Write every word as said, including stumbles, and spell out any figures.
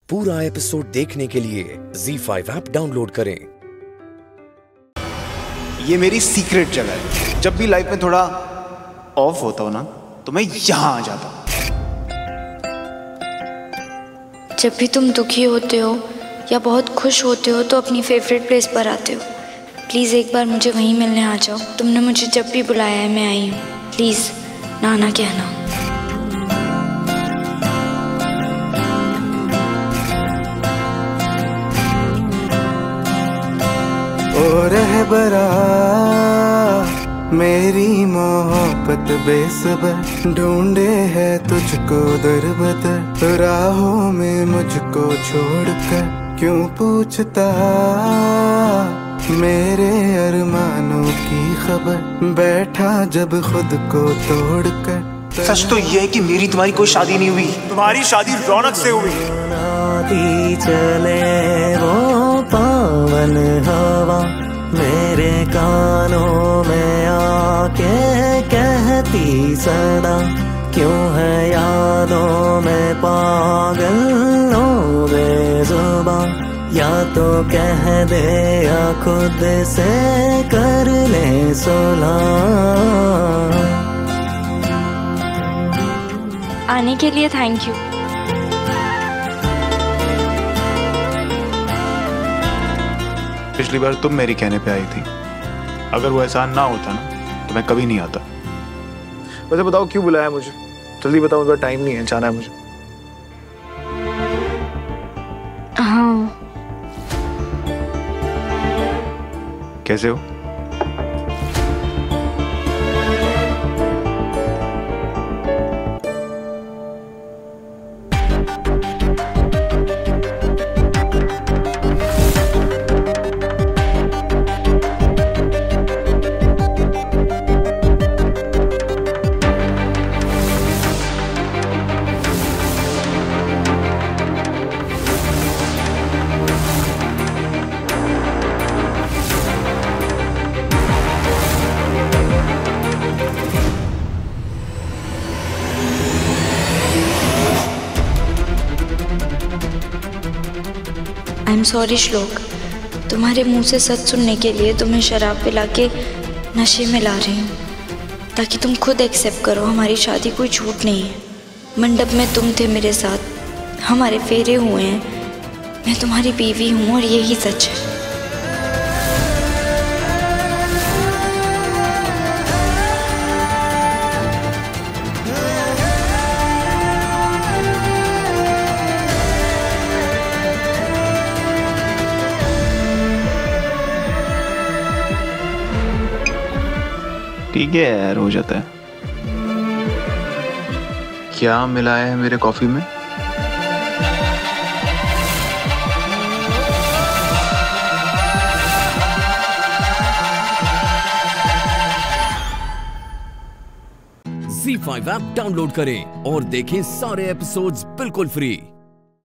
पूरा एपिसोड देखने के लिए ज़ी फाइव ऐप डाउनलोड करें। ये मेरी सीक्रेट जगह है। जब भी लाइफ में थोड़ा ऑफ होता हो ना तो मैं यहाँ आ जाता हूँ। जब भी तुम दुखी होते हो या बहुत खुश होते हो तो अपनी फेवरेट प्लेस पर आते हो। प्लीज़ एक बार मुझे वहीं मिलने आ जाओ। तुमने मुझे जब भी बुलाया है मैं आई हूँ। प्लीज़ ना ना कहना। ओ रहबरा मेरी मोहब्बत बेसबर ढूंढे है तुझको दर बदर राहों में मुझको छोड़कर क्यों पूछता मेरे अरमानों की खबर बैठा जब खुद को तोड़कर। सच तो ये है कि मेरी तुम्हारी कोई शादी नहीं हुई, तुम्हारी शादी रौनक से हुई। चले वो पावन हवा मेरे कानों में आके कहती सदा क्यों है यादों में पागल लो बेजुबान। या तो कह दे या खुद से कर ले सुलह। आने के लिए थैंक यू। पिछली बार तुम मेरी कहने पे आई थी, अगर वो एहसान ना होता ना तो मैं कभी नहीं आता। वैसे बताओ क्यों बुलाया मुझे? जल्दी बताओ, मेरा टाइम नहीं है, जाना है मुझे। हाँ। कैसे हो? आई एम सॉरी श्लोक, तुम्हारे मुंह से सच सुनने के लिए तुम्हें शराब पिला के नशे में ला रही हूँ ताकि तुम खुद एक्सेप्ट करो हमारी शादी कोई झूठ नहीं है। मंडप में तुम थे मेरे साथ, हमारे फेरे हुए हैं, मैं तुम्हारी बीवी हूँ और यही सच है। ठीक है यार, हो जाता है। क्या मिलाया है मेरे कॉफी में? ज़ी फाइव ऐप डाउनलोड करें और देखें सारे एपिसोड्स बिल्कुल फ्री।